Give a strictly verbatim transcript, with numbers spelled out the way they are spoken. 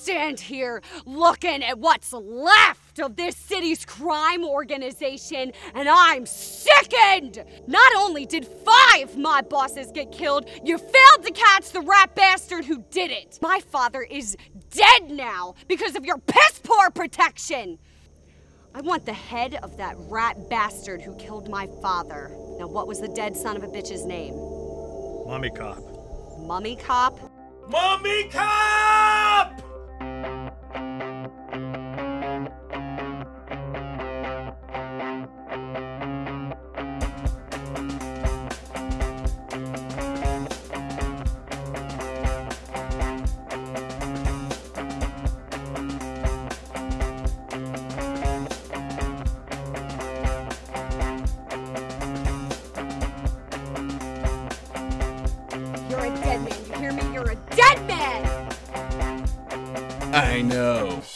stand here looking at what's left of this city's crime organization, and I'm sickened! Not only did five mob bosses get killed, you failed to catch the rat bastard who did it. My father is dead now because of your piss-poor protection. I want the head of that rat bastard who killed my father. Now, what was the dead son of a bitch's name? Mummy Cop. Mummy Cop? Mummy Cop! You're a dead man. You hear me? You're a dead man! I know.